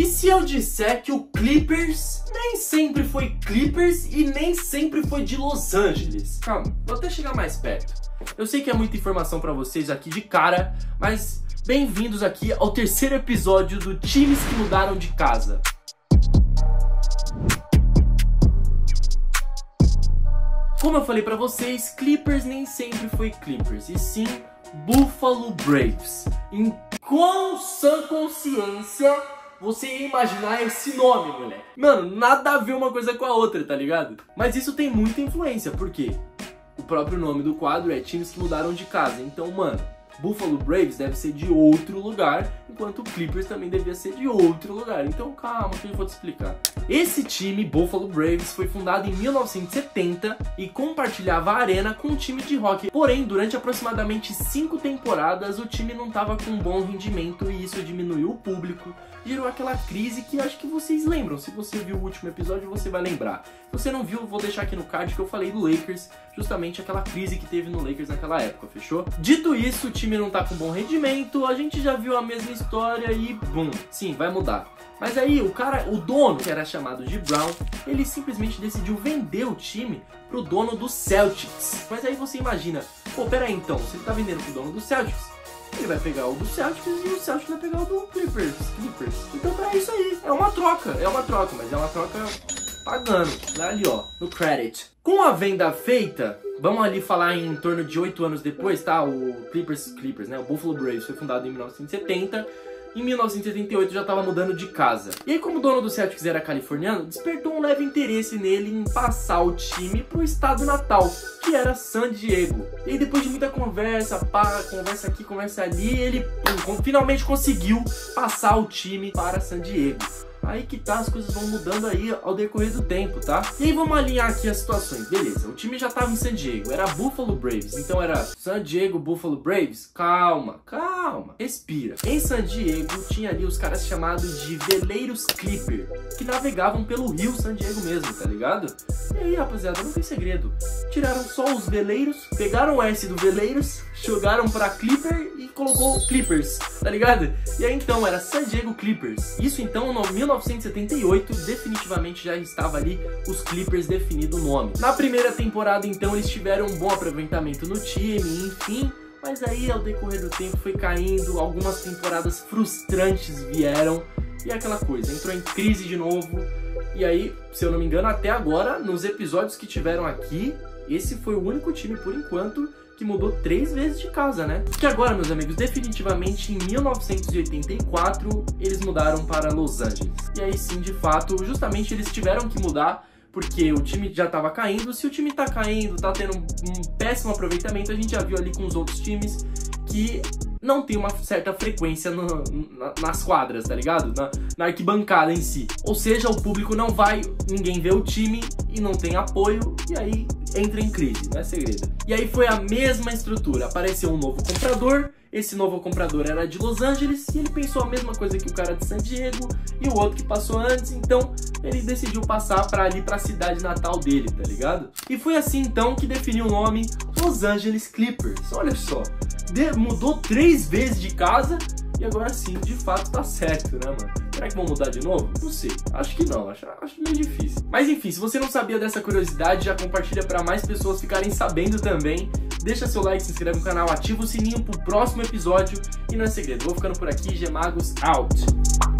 se eu disser que o Clippers nem sempre foi Clippers e nem sempre foi de Los Angeles? Calma, vou até chegar mais perto. Eu sei que é muita informação pra vocês aqui de cara, mas bem-vindos aqui ao terceiro episódio do Times que Mudaram de Casa. Como eu falei pra vocês, Clippers nem sempre foi Clippers, e sim Buffalo Braves. Em quão sã consciência você ia imaginar esse nome, moleque? Mano, nada a ver uma coisa com a outra, tá ligado? Mas isso tem muita influência, por quê? O próprio nome do quadro é Times que Mudaram de Casa. Então, mano, Buffalo Braves deve ser de outro lugar, enquanto o Clippers também devia ser de outro lugar. Então calma que eu vou te explicar. Esse time, Buffalo Braves, foi fundado em 1970 e compartilhava a arena com um time de hockey. Porém, durante aproximadamente 5 temporadas, o time não estava com um bom rendimento e isso diminuiu o público. Gerou aquela crise que acho que vocês lembram. Se você viu o último episódio, você vai lembrar. Se você não viu, eu vou deixar aqui no card que eu falei do Lakers, justamente aquela crise que teve no Lakers naquela época, fechou? Dito isso, o time não tá com bom rendimento, a gente já viu a mesma história e bum, sim, vai mudar. Mas aí o dono, que era chamado de Brown, ele simplesmente decidiu vender o time pro dono do Celtics. Mas aí você imagina, pô, pera aí então, se ele tá vendendo pro dono do Celtics, ele vai pegar o do Celtics e o Celtics vai pegar o do Clippers. Então é isso aí, é uma troca, mas é uma troca pagando, né? Ali ó, no credit. Com a venda feita, vamos ali falar em torno de 8 anos depois, tá? O Clippers, né? O Buffalo Braves foi fundado em 1970. Em 1978 já estava mudando de casa. E aí, como o dono do Celtics era californiano, despertou um leve interesse nele em passar o time pro estado natal, que era San Diego. E aí, depois de muita conversa, conversa aqui, conversa ali, ele finalmente conseguiu passar o time para San Diego. Aí que tá, as coisas vão mudando aí ao decorrer do tempo, tá? E aí vamos alinhar aqui as situações, beleza. O time já tava em San Diego, era Buffalo Braves, então era San Diego, Buffalo Braves. Calma, respira. Em San Diego tinha ali os caras chamados de veleiros Clipper, que navegavam pelo rio San Diego mesmo, tá ligado? E aí, rapaziada, não tem segredo. Tiraram só os veleiros, pegaram o S do veleiros, jogaram pra Clipper e colocou Clippers, tá ligado? E aí então era San Diego Clippers. Isso então no 1978 definitivamente já estava ali os Clippers definido o nome. Na primeira temporada então eles tiveram um bom aproveitamento no time, enfim. Mas aí ao decorrer do tempo foi caindo, algumas temporadas frustrantes vieram. E aquela coisa, entrou em crise de novo. E aí, se eu não me engano, até agora, nos episódios que tiveram aqui, esse foi o único time por enquanto que mudou 3 vezes de casa, né? Que agora, meus amigos, definitivamente em 1984 eles mudaram para Los Angeles. E aí sim, de fato, justamente eles tiveram que mudar porque o time já tava caindo. Se o time tá caindo, tá tendo um péssimo aproveitamento, a gente já viu ali com os outros times que não tem uma certa frequência nas quadras, tá ligado? Na arquibancada em si. Ou seja, o público não vai, ninguém vê o time e não tem apoio, e aí entra em crise, não é segredo. E aí foi a mesma estrutura, apareceu um novo comprador, esse novo comprador era de Los Angeles, e ele pensou a mesma coisa que o cara de San Diego e o outro que passou antes, então ele decidiu passar pra ali pra cidade natal dele, tá ligado? E foi assim então que definiu o nome Los Angeles Clippers, olha só. Mudou 3 vezes de casa e agora sim, de fato tá certo, né, mano? Será que vão mudar de novo? Não sei, acho que não, acho meio difícil. Mas enfim, se você não sabia dessa curiosidade, já compartilha pra mais pessoas ficarem sabendo também. Deixa seu like, se inscreve no canal, ativa o sininho pro próximo episódio. E não é segredo, vou ficando por aqui, Gemagos out!